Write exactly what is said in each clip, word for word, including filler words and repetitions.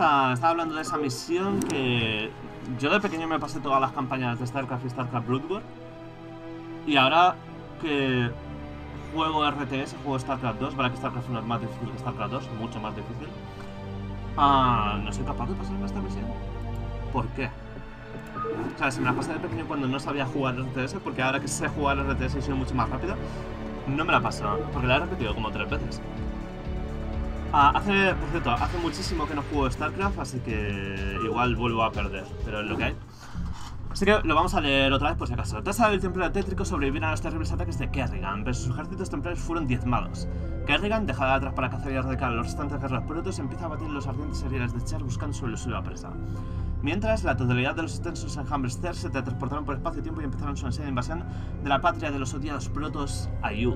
a estar hablando de esa misión que yo de pequeño me pasé todas las campañas de StarCraft y StarCraft Brood War. Y ahora que juego R T S, juego StarCraft dos, vale que StarCraft uno es más difícil que StarCraft dos, mucho más difícil. Ah, no soy capaz de pasarme esta misión. ¿Por qué? O sea, se me la pasé de pequeño cuando no sabía jugar R T S, porque ahora que sé jugar R T S y soy mucho más rápido, no me la paso, porque la he repetido como tres veces. Ah, hace, por cierto, hace muchísimo que no juego StarCraft, así que igual vuelvo a perder, pero es lo que hay. Así que lo vamos a leer otra vez por si acaso. Tras el templo tétrico sobrevivieron a los terribles ataques de Kerrigan, pero sus ejércitos templarios fueron diezmados. Kerrigan, dejada atrás para cazar y erradicar a los restantes guerreros protos, empieza a batir los ardientes heridas de Char buscando su elusiva presa. Mientras, la totalidad de los extensos enjambres Zer se transportaron por espacio y tiempo y empezaron su ansiada invasión de la patria de los odiados protos, Aiur.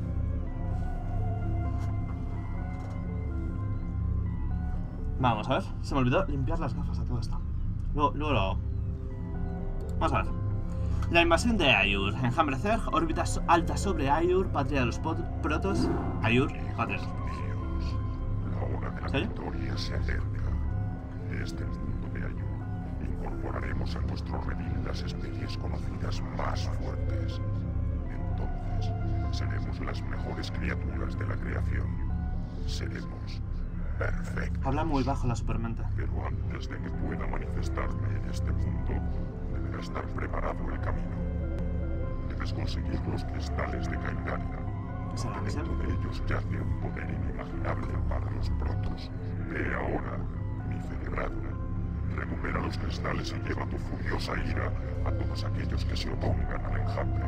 Vamos a ver, se me olvidó limpiar las gafas a todo esto. Luego, luego lo hago. Vamos a ver. La invasión de Aiur. Enjambre Zerg, órbita alta sobre Aiur, patria de los protos. Aiur, patria de los protos. La hora de la victoria se acerca. Desde el mundo de Aiur incorporaremos a nuestro redil las especies conocidas más fuertes. Entonces, seremos las mejores criaturas de la creación. Seremos perfectos. Habla muy bajo la supermente. Pero antes de que pueda manifestarme en este mundo, deberá estar preparado el camino. Debes conseguir los cristales de Kaidaria. Dentro de ellos yace un poder inimaginable para los protos. Ve ahora, mi celebrado. Recupera los cristales y lleva tu furiosa ira a todos aquellos que se opongan al enjambre.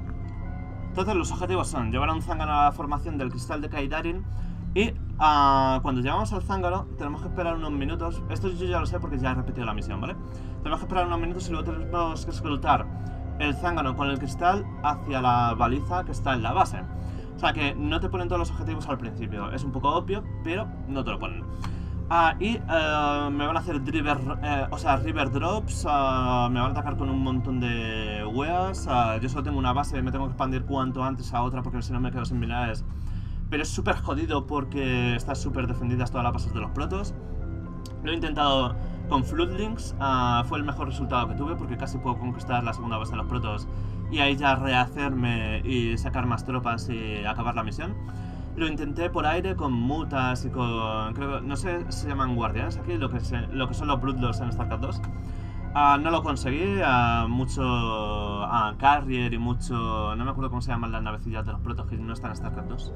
Entonces los objetivos son llevar a un zángano a la formación del cristal de Kaidarin. Y uh, cuando llegamos al zángano tenemos que esperar unos minutos. Esto yo ya lo sé porque ya he repetido la misión, ¿vale? Tenemos que esperar unos minutos y luego tenemos que escrutar el zángano con el cristal hacia la baliza que está en la base. O sea que no te ponen todos los objetivos al principio. Es un poco obvio, pero no te lo ponen. Uh, y uh, me van a hacer driver, eh, o sea, river drops. Uh, me van a atacar con un montón de weas. Uh, yo solo tengo una base, me tengo que expandir cuanto antes a otra porque si no me quedo sin minerales. Pero es súper jodido porque están súper defendidas todas las bases de los protos. Lo he intentado con Floodlings, uh, fue el mejor resultado que tuve porque casi puedo conquistar la segunda base de los protos y ahí ya rehacerme y sacar más tropas y acabar la misión. Lo intenté por aire con mutas y con... creo no sé si se llaman guardianes aquí, lo que, se, lo que son los Bloodlords en StarCraft dos. Uh, no lo conseguí, uh, mucho uh, Carrier y mucho... no me acuerdo cómo se llaman las navecillas de los protos que no están en StarCraft dos.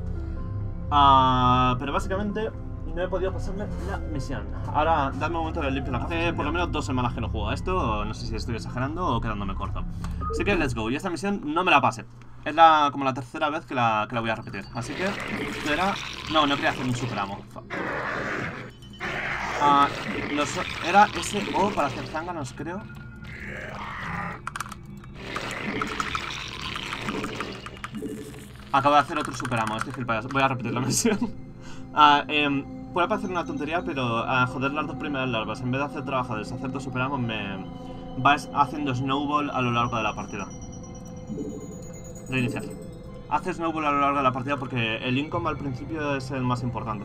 Uh, pero básicamente no he podido pasarme la misión. Ahora, dadme un momento de limpio la hace por lo menos dos semanas que no juego a esto. No sé si estoy exagerando o quedándome corto. Así que let's go. Y esta misión no me la pasé. Es la, como la tercera vez que la, que la voy a repetir. Así que era... no, no quería hacer un super amo. Uh, los, era ese O para hacer zánganos, creo. Acabo de hacer otro super amo, estoy gilipollas. Voy a repetir la misión. uh, eh, puede parecer una tontería, pero uh, joder las dos primeras larvas, en vez de hacer trabajadores, hacer dos super amos, me vas haciendo snowball a lo largo de la partida. Reiniciar. Hace snowball a lo largo de la partida porque el income al principio es el más importante.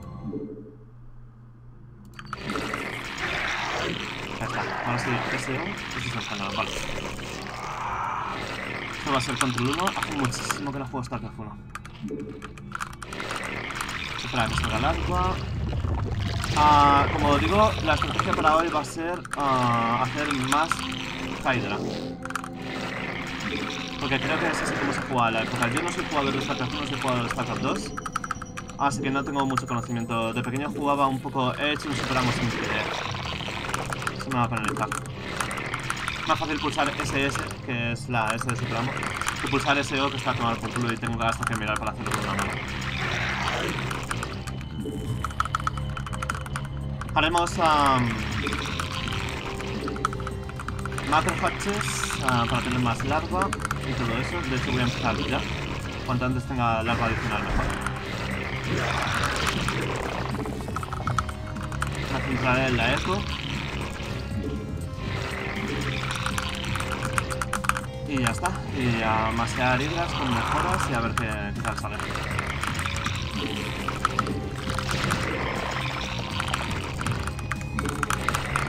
Ya está. Ahora sí, ese O, ese es el canal, vale. Esto va a ser control uno. Hace muchísimo que no juego StarCraft uno. Espera, que salga el agua. Uh, como digo, la estrategia para hoy va a ser uh, hacer más Hydra. Porque creo que es así como se juega la época. Yo no soy jugador de StarCraft uno, soy jugador de StarCraft dos. Así que no tengo mucho conocimiento. De pequeño jugaba un poco. He hecho un superamo sin querer. Eso me va a penalizar. Más fácil pulsar ese ese, que es la S de superamo, que pulsar ese O que está tomado por culo y tengo que hasta que mirar para hacerlo con una mano. Haremos um, macro hatches uh, para tener más larva y todo eso. De hecho voy a empezar ya. Cuanto antes tenga larva adicional mejor. Me centraré en la eco. Y ya está, y a masear hidras con mejoras y a ver qué, qué tal sale.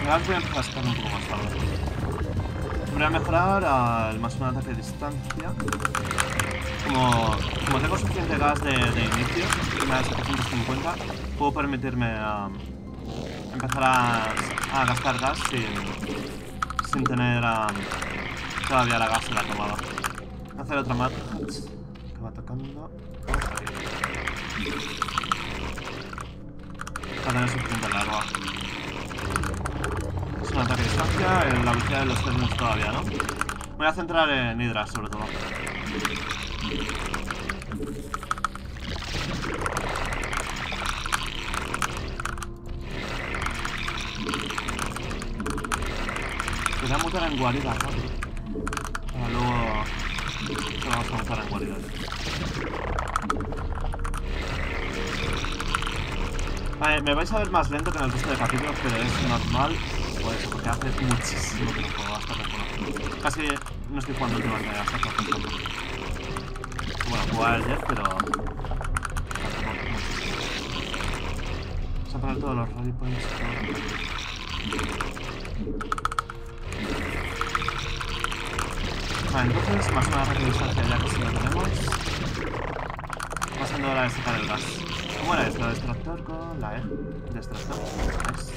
Ahora voy a empezar a sacar un poco más tarde. Voy a mejorar al máximo de ataque de distancia. Como, como tengo suficiente gas de, de inicio, que me da setecientos cincuenta, puedo permitirme um, empezar a, a gastar gas sin, sin tener um, todavía la gas en la tomada. Voy a hacer otra Mad Hatch que va tocando. Va a tener suficiente larva. Es un ataque a distancia, en la velocidad de los términos todavía, ¿no? Voy a centrar en Hydra sobre todo. Quería mutar en guarida rápido. Para luego se vamos a mutar en guarida. Vale, me vais a ver más lento que en el resto de capítulos, pero es normal. Por eso, porque hace muchísimo que no juego hasta recuerdo. Casi no estoy jugando últimamente hasta que tampoco. Bueno, jugar ayer, pero... Vamos a poner todos los rally points. Vale, entonces, más una rápida distancia ya que si lo tenemos. Pasando ahora a sacar el gas. ¿Cómo era esto? Extractor con la E. De extractor. Nice.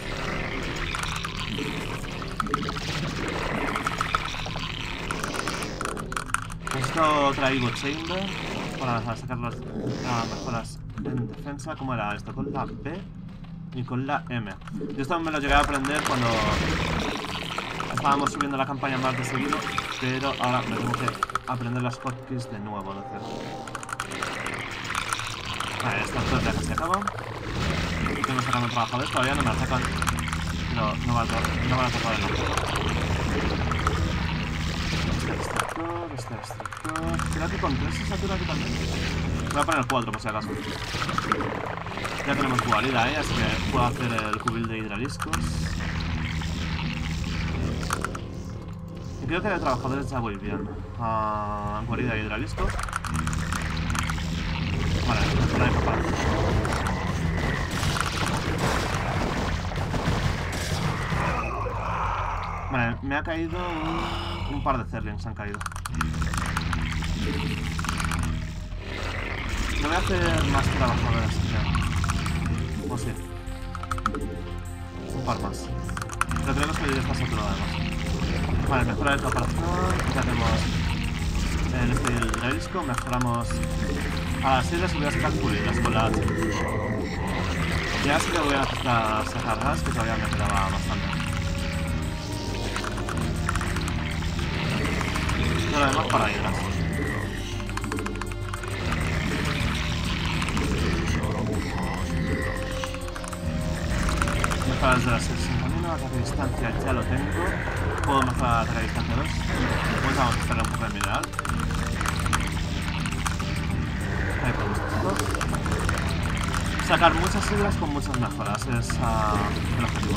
Necesito otra Evo Chamber para sacar las mejoras en defensa. ¿Cómo era esto? Con la B y con la M. Yo esto me lo llegué a aprender cuando estábamos subiendo la campaña más de seguido, pero ahora me tengo que aprender las hotkeys de nuevo de cero. Vale, esta torre ya que se acaba. Tengo sacando trabajadores, todavía no me atacan. No, no van a, no van a tapar el ojo. Este extractor, este extractor. Creo que con tres se satura aquí también. Voy a poner cuatro por si acaso. Ya tenemos guarida, ¿eh? Así que puedo hacer el cubil de hidraliscos. Y creo que de trabajadores ya voy bien. Uh, guarida de hidraliscos. Vale, por ahí capaz. Vale, me ha caído un, un par de Zerlings, han caído. No voy a hacer más trabajadores, ya. O sí. Un par más. Pero creo que soy de esta saturada además. Vale, mejora de preparación. Ya tenemos el este del hidralisco. Mejoramos a las islas y voy a sacar pulidas con la H. Ya sí que voy a necesitar sacar gas, que todavía me quedaba bastante. Y lo demás para hidras. Mejorar desde las sesenta mil, ataque a distancia ya lo tengo. Puedo mejorar ataque a distancia dos. Pues vamos a esperar un poco de mineral. Ahí podemos hacerlo. Sacar muchas islas con muchas mejoras es uh, el objetivo.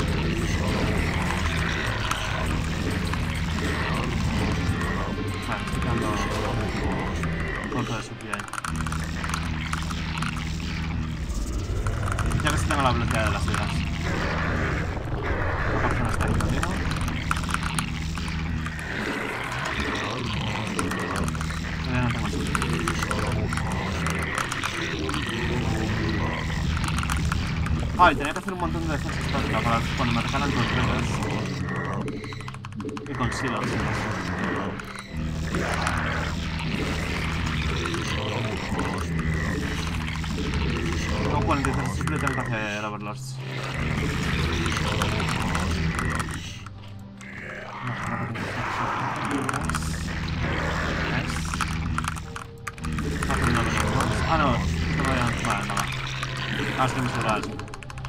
Vale, estoy quedando corto de supply ahí. Ya que sí tengo la velocidad de las islas. La persona está ahí camino. Todavía no tengo supply. Ah, y tenía que hacer un montón de defensa estática para cuando me regalan con trenes. Y con silos. Con cuarenta y tres siempre tengo que hacer overlords. Ah, no, no me voy a... Vale, nada. Ah, es que me se da eso.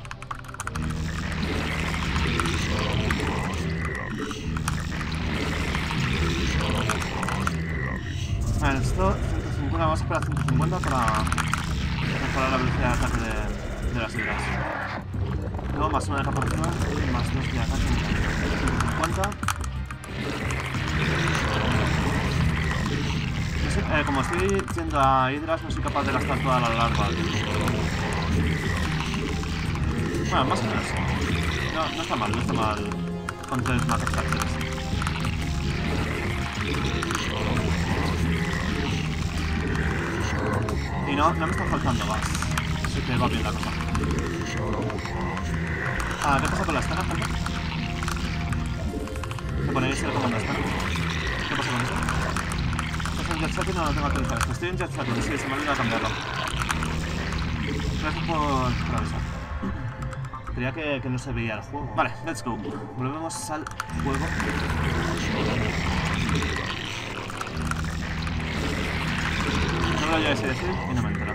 Vale, esto ciento cincuenta, vamos a esperar ciento cincuenta para mejorar la velocidad de ataque de, de las hidras. Luego más una de capacidad, más dos de ataque, ciento cincuenta. No sé, eh, como estoy yendo a hidras, no soy capaz de gastar toda la larva. Bueno, más o menos. No, no está mal, no está mal con tres mazos táctiles. Y no, no me están faltando gas. Así que va bien la cosa. Ah, ¿qué pasa con la escena, gente? ¿Me ponéis el comando escena? ¿Qué pasa con eso? ¿Estás en JetShot y no lo tengo actualizado? Esto. Estoy en JetShot, sí, se me olvidó cambiarlo. Gracias por, por avisar. Creía que, que no se veía el juego. Vale, let's go. Volvemos al juego. No lo llegué a decir y no me entero.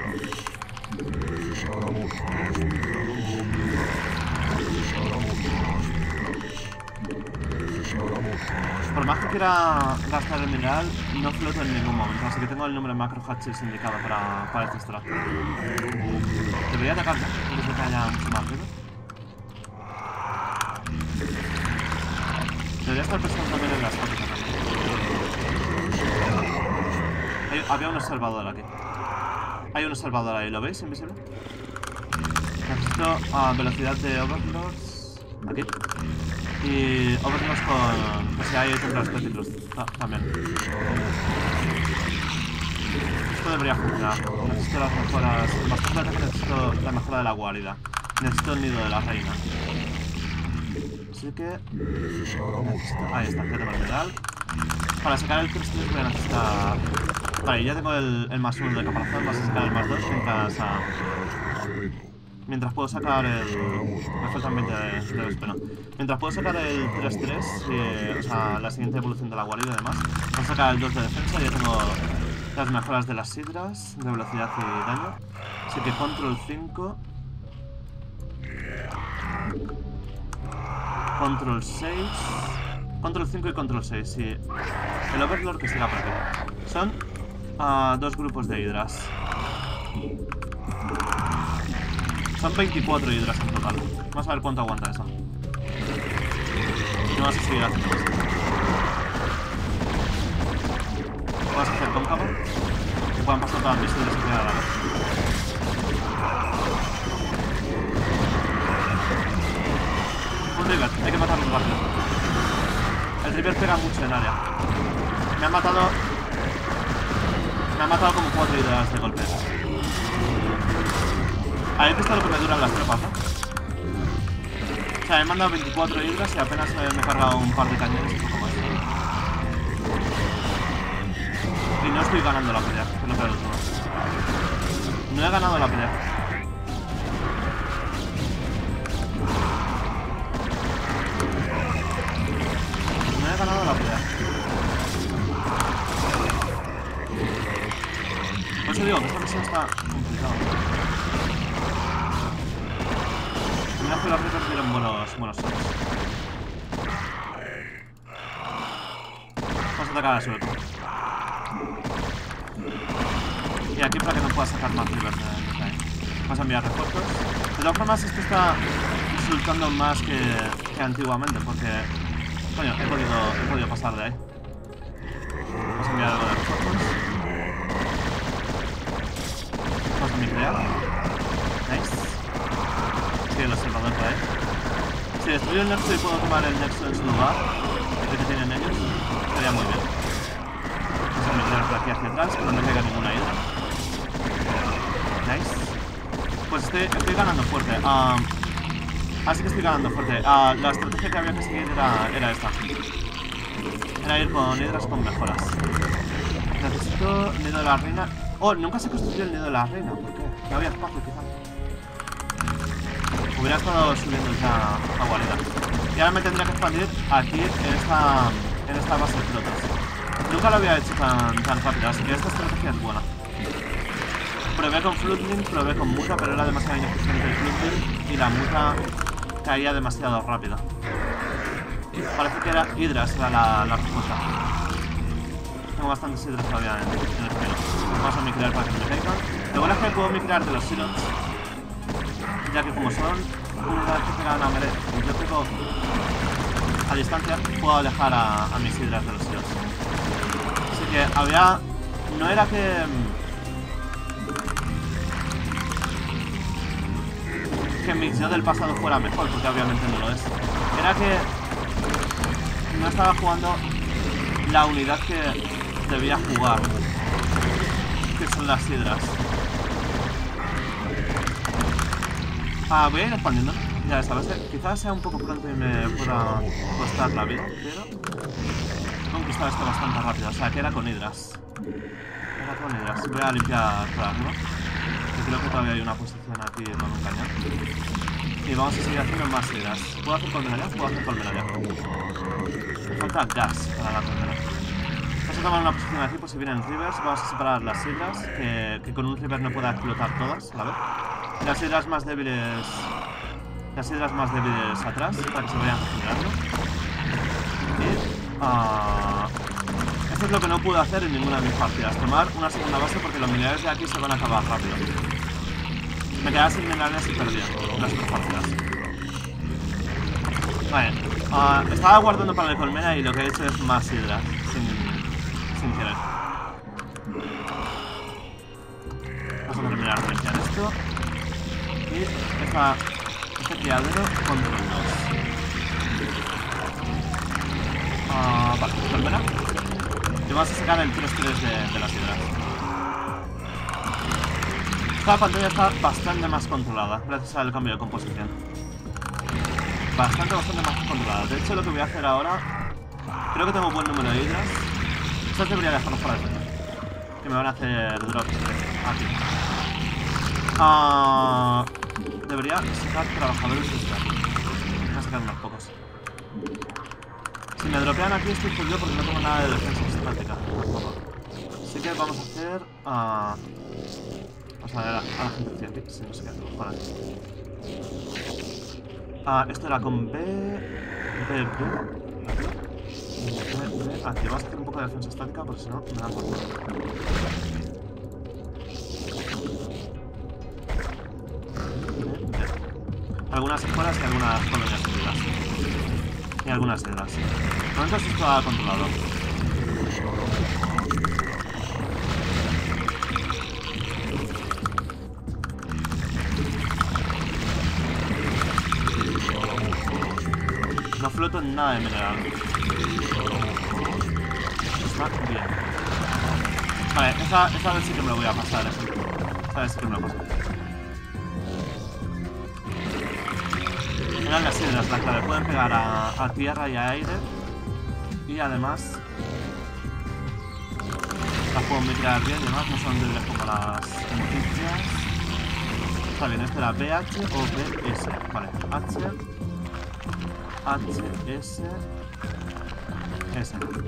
Por más que quiera gastar el mineral, no floto en ningún momento, así que tengo el número de macro hatches indicado para, para este strat. Debería atacar antes de que haya mucho más ruido. Debería estar pensando también en las fábricas. Hay, había un observador aquí. Hay un observador ahí, ¿lo veis? Invisible. Necesito uh, velocidad de overlords. Aquí. Y overlords con... Pues si hay tendrás peticlos ah, también. Esto debería funcionar. Necesito las mejoras... Bastante ataque, necesito la mejora de la guarida. Necesito el nido de la reina. Así que... Necesito... Ahí está, ya tengo el mineral. Para sacar el cristal voy a necesitar... Vale, ya tengo el, el más uno de caparazón, vas a sacar el más dos mientras... Uh, mientras puedo sacar el... Me faltan veinte de, de espera. Mientras puedo sacar el tres tres, eh, o sea, la siguiente evolución de la guarida y demás. Voy a sacar el dos de defensa, ya tengo las mejoras de las sidras, de velocidad y daño. Así que control cinco. Control seis. Control cinco y control seis, sí. El overlord que siga por aquí. Son uh, dos grupos de hidras. Son veinticuatro hidras en total. Vamos a ver cuánto aguanta eso. Y vamos a seguir haciendo esto. Vamos a hacer cóncavo. Que puedan pasar todas mis hidras y quedar a la vez. Un river, hay que matarlo rápido. El river pega mucho en área. Me ha matado... Me ha matado como cuatro hidras de golpe. Ahí está lo que me duran las tropas, ¿no? O sea, he mandado veinticuatro hidras y apenas me he cargado un par de cañones y poco más. Y no estoy ganando la pelea, que es lo peor de todo. No he ganado la pelea. No he ganado la pelea. Por eso digo que esta misión está complicada. Que los retos dieron buenos, buenos shots. Vamos a atacar a suelo. Y aquí para que no pueda sacar más rivers de ahí. Vamos a enviar refuerzos. De todas formas, esto está resultando más que, que antiguamente, porque... Coño, he podido, he podido pasar de ahí. Vamos a enviar algo de refuerzos. Vamos a migrar. Nice. El observador por ahí. Si destruyo el nexo y puedo tomar el nexo en su lugar, el que tienen ellos, estaría muy bien. Vamos a meter por aquí hacia atrás, que no me caiga ninguna hidra. Nice. Pues estoy, estoy ganando fuerte. Uh, así que estoy ganando fuerte. Uh, la estrategia que había que seguir era, era esta. Era ir con hidras con mejoras. Necesito nido de la reina. Oh, nunca se construyó el nido de la reina. ¿Por qué? No había espacio, quizás. Hubiera estado subiendo ya a guarida. Y ahora me tendría que expandir aquí en esta, en esta base de pilotos. Nunca lo había hecho tan, tan rápido, así que esta estrategia es buena. Probé con Floodlink, probé con Muta, pero era demasiado ineficiente el Floodlink y la Muta caía demasiado rápido. Parece que era Hydras era la, la respuesta. Tengo bastantes Hydras todavía en, en el camino. Vamos a migrar para que no me caigan. Lo bueno es que puedo migrar de los Silons, ya que como son unidades que pegan a Meret y yo tengo a distancia, puedo alejar a, a mis hidras de los Silons. Así que había... No era que... que mi yo del pasado fuera mejor, porque obviamente no lo es. Era que no estaba jugando la unidad que debía jugar, que son las hidras. Ah, voy a ir expandiendo. Ya sabes, quizás sea un poco pronto y me pueda costar la vida, pero he conquistado esto bastante rápido. O sea, que era con hidras. Era con hidras. Voy a limpiar por arriba, que creo que todavía hay una posición aquí con un cañón. Y vamos a seguir haciendo más hidras. ¿Puedo hacer colmena ya? Puedo hacer colmena ya. Me falta gas para la colmena. Vamos a tomar una posición aquí por si vienen rivers. Vamos a separar las hidras, que, que con un river no pueda explotar todas, ¿vale? Las hidras más débiles... Las hidras más débiles atrás, para que se vayan regenerando. Y... Uh, esto es lo que no pude hacer en ninguna de mis partidas. Tomar una segunda base porque los minerales de aquí se van a acabar rápido. Me quedaba sin minerales y perdía las dos partidas. Vale. Uh, estaba guardando para el colmena y lo que he hecho es más hidras. Sin, sin querer. Vamos a terminar de limpiar esto. Y esta... Este criadero contra el dos. Ah, vale, colmena. Y vamos a sacar el tres tres de, de las hidras. Esta pantalla está bastante más controlada gracias al cambio de composición. Bastante, bastante más controlada. De hecho, lo que voy a hacer ahora... Creo que tengo buen número de hidras. Estas debería dejarlos para el que me van a hacer drops aquí. Ah... Debería sacar trabajadores de este aquí. Voy a sacar unos pocos. Si me dropean aquí estoy jodido porque no tengo nada de defensa estática. Así que vamos a hacer... Uh... Vamos a ver a, a la gente que aquí. Si no sé qué hacemos por aquí. Ah, esto era con B... B, B... B, B... Aquí vamos a hacer un poco de defensa estática porque si no me dan por culo. Algunas escuelas y algunas colonias unidas. Y algunas hidras. De momento esto está controlado. No floto en nada de mineral. Está bien. Vale, esa, esa vez sí que me lo voy a pasar, eso. Esa vez sí que me lo paso. Las hidras, la clave, pueden pegar a, a tierra y a aire. Y además las puedo migrar bien y además no son débiles como las noticias. Está bien, este era B H o B S. Vale, H H S S. Vamos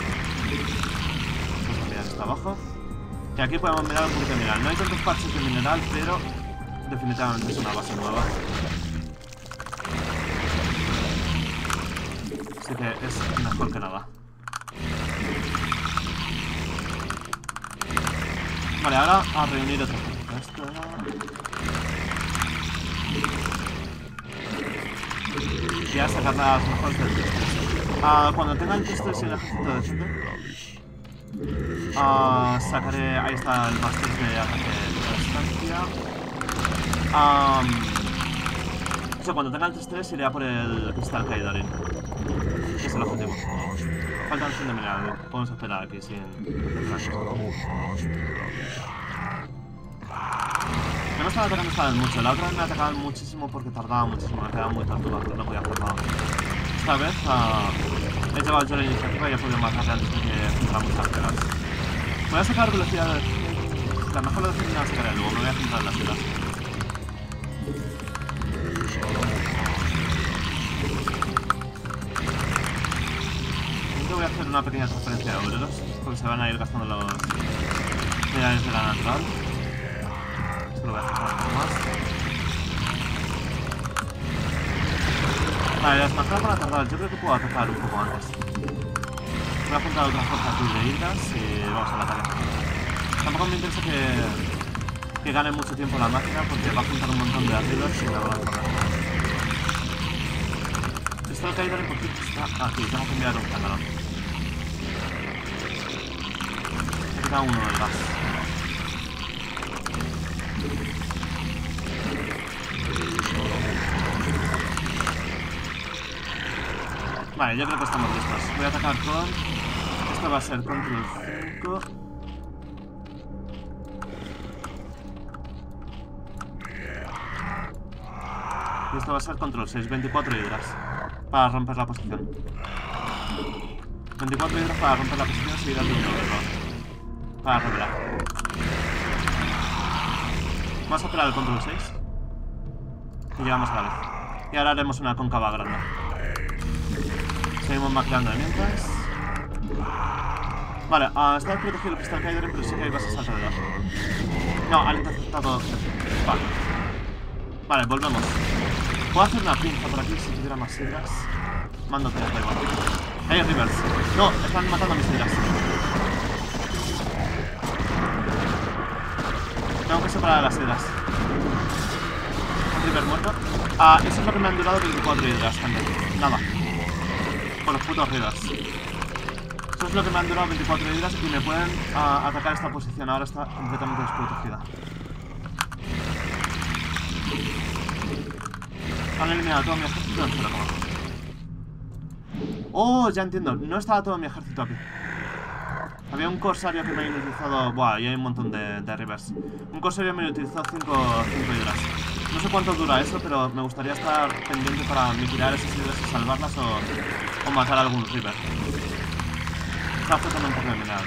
a mirar esto abajo. Y aquí podemos mirar un poquito de mineral. No hay tantos parches de mineral, pero definitivamente es una base nueva. Así que es mejor que nada. Vale, ahora a reunir otro ejército. Esto era... Y a sacar las mejores del tres tres. Ah, cuando tenga el tres tres y el ejército decente, ah, sacaré... Ahí está el máster de ataque de distancia. Ah... O sea, cuando tenga el tres tres iré a por el cristal Kaidarin. Que es el objetivo. Faltan cien de mineral. Podemos esperar aquí sin... No me están atacando esta vez mucho. La otra vez me atacaban muchísimo porque tardaba muchísimo. Me quedaba muy tortuga, pero no podía hacer nada. Esta vez uh, he llevado yo la iniciativa y he podido matarle antes de que entrara muchas pegas. Voy a sacar velocidad de... La mejor velocidad la sacaré luego. Me voy a centrar en las pegas. Voy a hacer una pequeña transferencia de obreros porque se van a ir gastando los minerales de la natural. Esto lo voy a hacer un poco más. Vale, las manzanas van a tardar. Yo creo que puedo atacar un poco antes. Voy a juntar otra fuerza aquí de hidras y vamos al ataque. Tampoco me interesa que, que gane mucho tiempo la máquina porque va a juntar un montón de arribas y me van a tardar. Esto que hay de por está aquí. Tengo que enviar un cañón. Queda uno del gas. Vale, yo creo que estamos listos. Voy a atacar con... Esto va a ser control cinco. Y esto va a ser control seis, veinticuatro hidras. Para romper la posición. veinticuatro hidras para romper la posición y seguir al segundo error. Para revelar. Vamos a esperar el control seis. Y llegamos a la vez. Y ahora haremos una cóncava grande. Seguimos maquillando de mientras. Vale, uh, está protegido el cristal Kaidarin, pero sí que hay bases alrededor. No, han interceptado. Vale. Vale, volvemos. Puedo hacer una pinza por aquí si tuviera más hidras. Mando tres, da igual. Hay rivers. No, están matando a mis hidras. Tengo que separar a las hidras. Un river muerto. Ah, eso es lo que me han durado veinticuatro hidras, gente. Nada. Por los putos rivers. Eso es lo que me han durado veinticuatro hidras y me pueden uh, atacar esta posición. Ahora está completamente desprotegida. Han eliminado todo mi ejército en cero coma. Oh, ya entiendo. No estaba todo mi ejército aquí. Había un corsario que me ha inutilizado... Buah, y hay un montón de, de rivers. Un corsario me utilizó cinco hidras. No sé cuánto dura eso, pero me gustaría estar pendiente para mitigar esas hidras y salvarlas o, o matar a algún river. Está afectando un poco de mineral.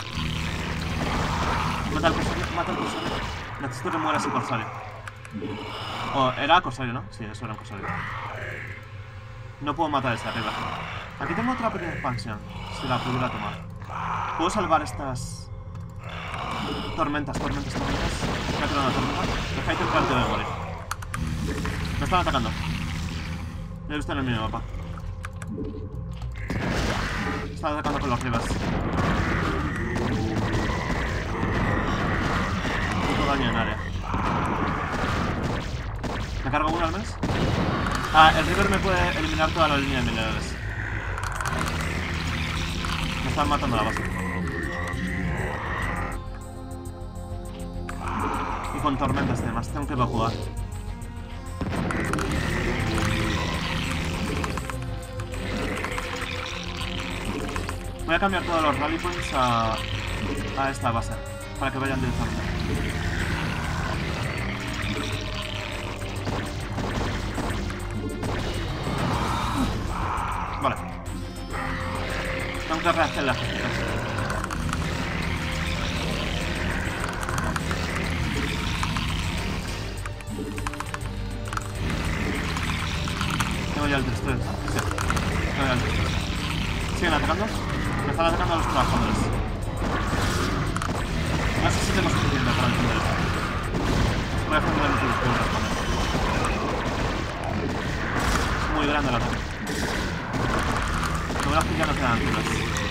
Mata al corsario, mata al corsario. Necesito que muera ese corsario. Oh, era corsario, ¿no? Sí, eso era un corsario. No puedo matar a ese arriba. Aquí tengo otra pequeña expansión. Si la pudiera tomar. ¿Puedo salvar estas tormentas, tormentas, tormentas? Me ha tirado una tormenta. Dejáis entrar, te voy a morir. Me están atacando. Lo he visto en el minimapa. Están atacando con los rivers. Mucho daño en área. ¿Me cargo uno al menos? Ah, el river me puede eliminar toda la línea de minerales. Me están matando la base. Y con tormentas y demás, tengo que evacuar. Voy a cambiar todos los rally points a, a esta base, para que vayan directamente. Vale. Tengo que rehacer las cositas. Tengo ya el tres tres, ¿no? Sí. Tengo ya el tres tres. ¿Siguen atacando? Me están atacando a los trabajadores. No sé si tengo suficiente para defender esto. Voy a defender los que puedo responder. Es muy grande el ataque. Lo verás que ya no quedan tiros.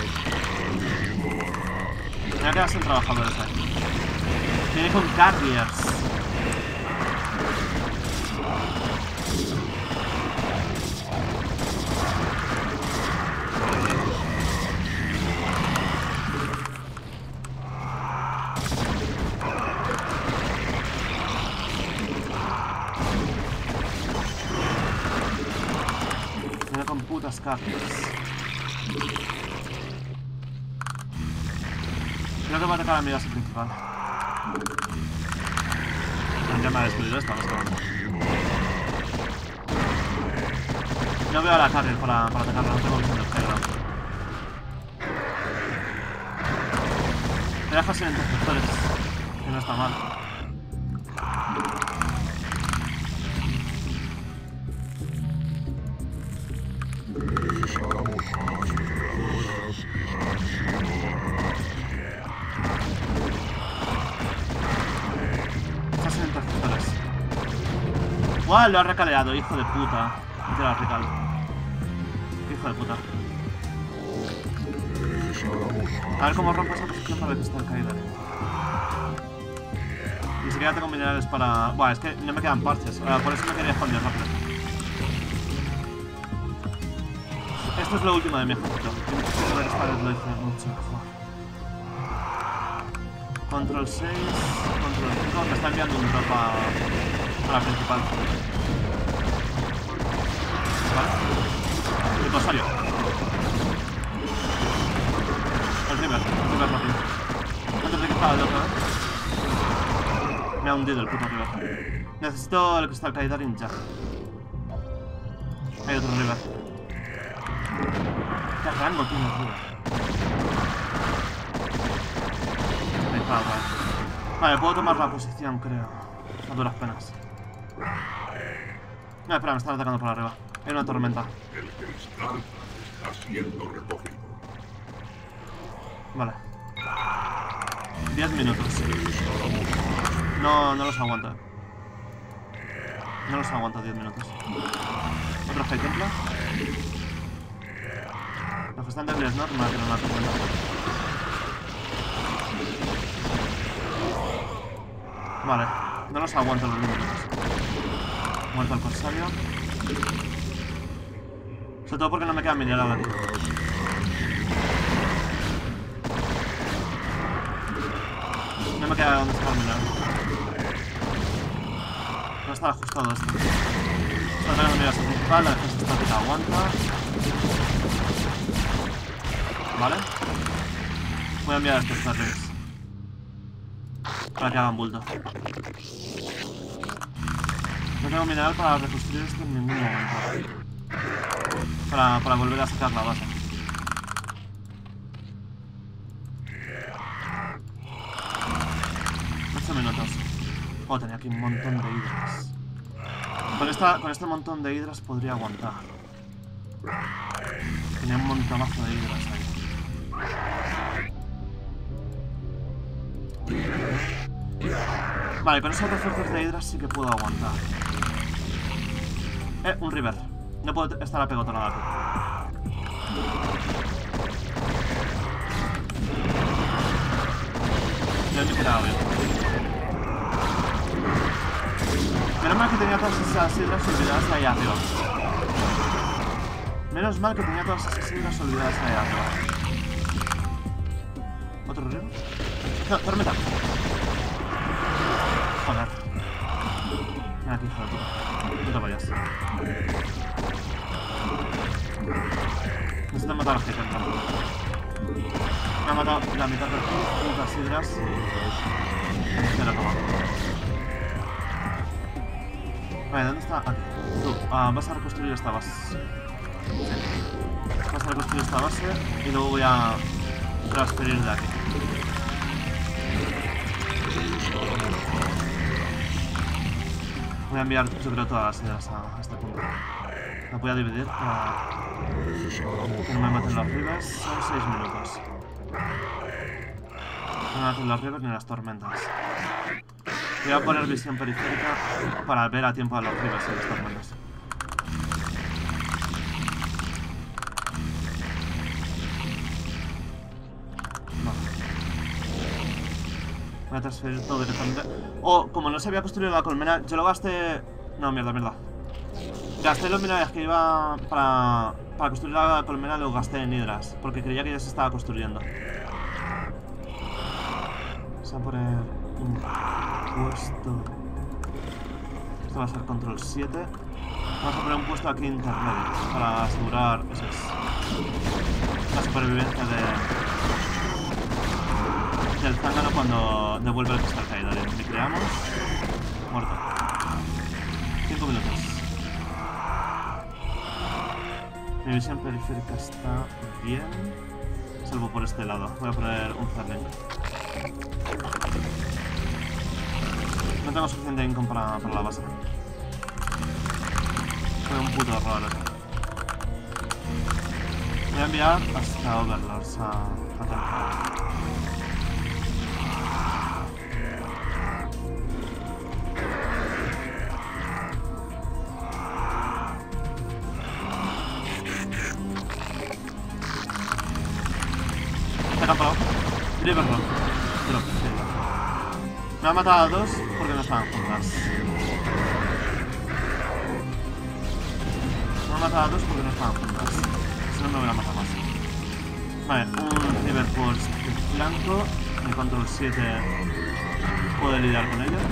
Me voy a quedar sin trabajadores ahí. Viene con carriers. Viene con putas carriers. Creo que va a atacar a mi base principal. Ya me ha destruido esta, básicamente. No veo a la carrier para, para atacarla, no tengo visión del Hydra. Me deja sin interceptores, que no está mal. ¡Guau! Lo ha recaleado, hijo de puta. Te la recal. Hijo de puta. A ver cómo rompo esa posición para que esté el caída. Ni siquiera tengo minerales para... Buah, es que no me quedan parches. Uh, por eso me quería expandir rápido. Esto es lo último de mi ejército. Necesito ver esta vez lo hice mucho mejor. Control seis. Control cinco. Me está enviando un drop a, a la principal. Vale. El corsario. El river. El river rápido. Antes de que estaba de otra vez. Me ha hundido el puto river. Necesito el cristal Kaidarin ya. Hay otro river. ¿Qué rango tiene el river? Ahí está otra vez. Vale, puedo tomar la posición, creo. A duras penas. No, espera, me están atacando por arriba. Hay una tormenta. El cristal está siendo recogido. Vale. Diez minutos. No, no los aguanto. No los aguanto diez minutos. Otro High Templar. Los que están débiles, ¿no? Que me va a tirar una tormenta. Vale. No los aguanto los diez minutos. Muerto el corsario. Sobre todo porque no me queda mineral aquí. No me queda donde está el mineral. No está ajustado esto. Está trayendo mi base principal, la defensa estática aguanta. Vale. Voy a enviar estos Zerlings para que hagan bulto. No tengo mineral para reconstruir esto en ningún momento. Para, para volver a sacar la base. ocho minutos. Oh, tenía aquí un montón de hidras. Con, esta, con este montón de hidras podría aguantar. Tenía un montonazo de hidras ahí. Vale, con esos refuerzos de hidras sí que puedo aguantar. Eh, un river. No puedo estar apegotonado aquí. Ya me he quedado bien. Menos mal que tenía todas esas hidras olvidadas ahí arriba. Menos mal que tenía todas esas hidras olvidadas ahí arriba. ¿Otro río? No, tormenta. Joder. Ven aquí, hijo de puta. No te vayas. Necesito matar a los que intentan. Me ha matado la mitad de las putas hidras. Se lo toma. Vale, ¿dónde está? Aquí. Tú, uh, vas a reconstruir esta base. Sí. Vas a reconstruir esta base y luego voy a transferir de aquí. Voy a enviar, yo creo, todas las ideas a, a este punto. La voy a dividir para que no me maten los rivers. Son seis minutos. No me maten los rivers ni las tormentas. Voy a poner visión periférica para ver a tiempo a los rivers y las tormentas. Voy a transferir todo directamente. Oh, como no se había construido la colmena, yo lo gasté... No, mierda, mierda. Gasté los minerales que iba para, para construir la colmena, los gasté en hidras, porque creía que ya se estaba construyendo. Vamos a poner un puesto... Esto va a ser control siete. Vamos a poner un puesto aquí intermedio para asegurar... Eso es. La supervivencia de... del zángano cuando devuelve el cristal Kaidarin. Le creamos. Muerto. cinco minutos. Mi visión periférica está bien. Salvo por este lado. Voy a poner un Zerling. No tengo suficiente income para, para la base. Fue un puto error. Voy a enviar hasta Overlords a, a Templar. Riverrock. Me ha matado a dos porque no estaban juntas. Me ha matado a dos porque no estaban juntas. Si no, me hubiera matado más. Vale, un River Force de flanco. El control siete puede lidiar con ello.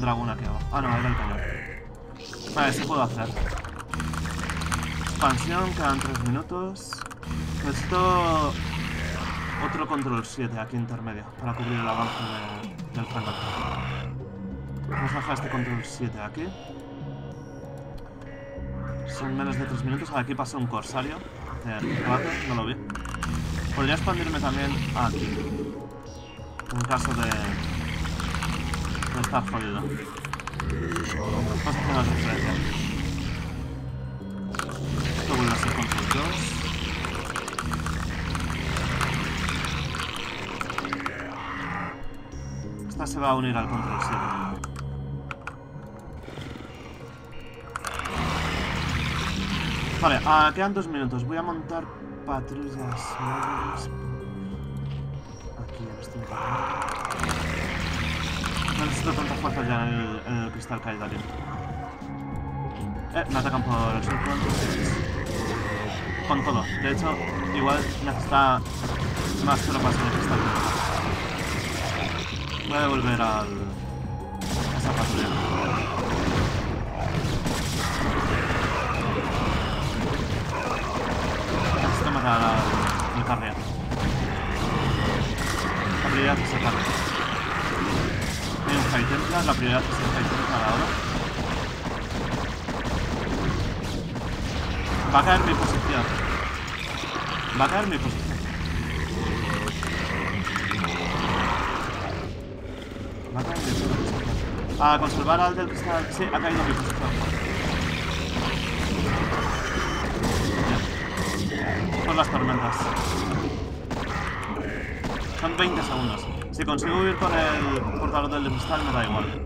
dragón aquí abajo. Ah, no, era el cañón. Vale, sí puedo hacer. Expansión, quedan tres minutos. Necesito otro control siete aquí intermedio para cubrir el avance de, del Zangar. Vamos a dejar este control siete aquí. Son menos de tres minutos. Aquí pasa un corsario. Eh, no lo vi. Podría expandirme también aquí. En caso de, de estar jodido. Vamos a hacer una transferencia. Esto vuelve a ser control dos. Esta se va a unir al control siete. Vale, uh, quedan dos minutos. Voy a montar patrullas móviles. Aquí en este lugar. No necesito tanta fuerza ya en el, en el cristal Kaidarin. Eh, me atacan por el sur. Con todo. De hecho, igual necesita más tropas en el cristal. Voy a devolver al... a esa patrulla. Necesito matar al carrier. La prioridad es el carrier. Hay un High Templar, la prioridad es el High Templar ahora. Va a caer mi posición. Va a caer mi posición. Va a caer mi posición. A conservar al del cristal. Sí, ha caído mi posición. Bien. Son las tormentas. Son veinte segundos. Si consigo huir con el portador del cristal, me da igual.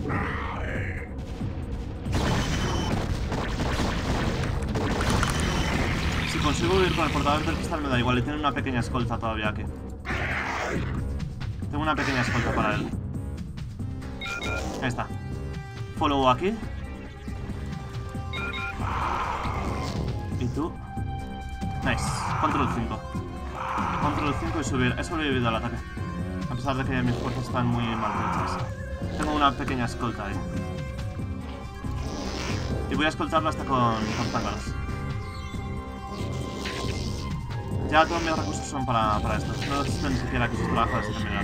Si consigo huir con el portador del cristal, me da igual. Y tiene una pequeña escolta todavía aquí. Tengo una pequeña escolta para él. Ahí está. Follow aquí. Y tú. Nice. Control cinco. Control cinco y subir. He sobrevivido al ataque. A pesar de que mis fuerzas están muy mal hechas. Tengo una pequeña escolta ahí. Y voy a escoltarlo hasta con, con zánganos. Ya todos mis recursos son para, para esto. No necesito ni siquiera que sus trabajos se terminen.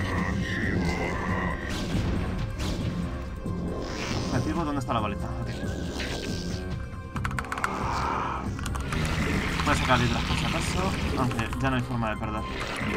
Objetivo, ¿dónde está la balita? Aquí. Voy a sacar hidras por si acaso, aunque ya no hay forma de perder.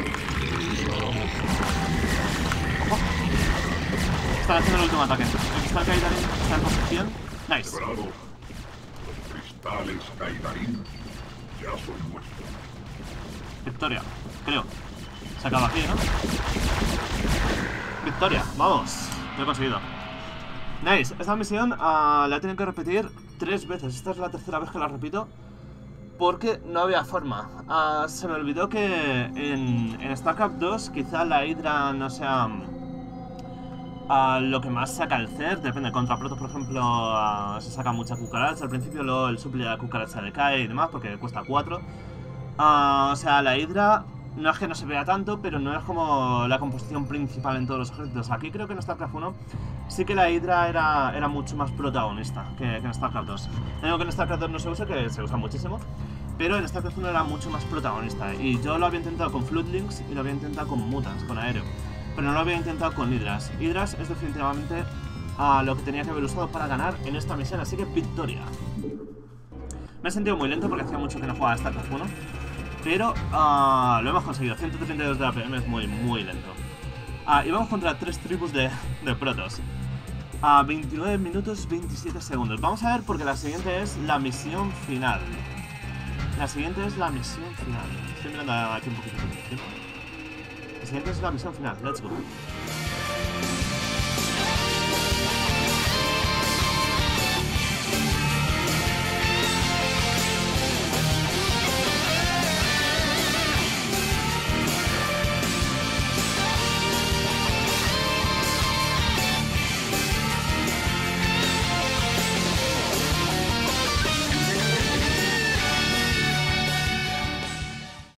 ¡Ojo! Están haciendo el último ataque. El cristal Kaidarin está en posición. Nice. Los cristales Kaidarin ya son nuestros. Victoria, creo. Se acaba aquí, ¿no? Victoria, vamos. Lo he conseguido. Nice. Esta misión uh, la he tenido que repetir tres veces. Esta es la tercera vez que la repito. Porque no había forma. Uh, se me olvidó que en, en StarCraft dos quizá la Hydra no sea uh, lo que más saca el C E R. Depende. Contra Protoss, por ejemplo, uh, se saca mucha cucaracha. Al principio luego el supli de la cucaracha decae y demás porque cuesta cuatro. Uh, o sea, la Hydra no es que no se vea tanto, pero no es como la composición principal en todos los ejércitos. Aquí creo que en StarCraft uno sí que la Hydra era, era mucho más protagonista que, que en StarCraft dos. No digo que en StarCraft dos no se use, que se usa muchísimo, pero en StarCraft uno era mucho más protagonista. Y yo lo había intentado con Floodlings y lo había intentado con Mutants, con aéreo. Pero no lo había intentado con Hydras. Hydras es definitivamente uh, lo que tenía que haber usado para ganar en esta misión, así que victoria. Me he sentido muy lento porque hacía mucho que no jugaba a StarCraft uno. Pero uh, lo hemos conseguido. ciento treinta y dos de A P M es muy, muy lento. Uh, y vamos contra tres tribus de, de Protoss. A uh, veintinueve minutos veintisiete segundos. Vamos a ver porque la siguiente es la misión final. La siguiente es la misión final. Estoy mirando aquí un poquito por encima. La siguiente es la misión final. Let's go.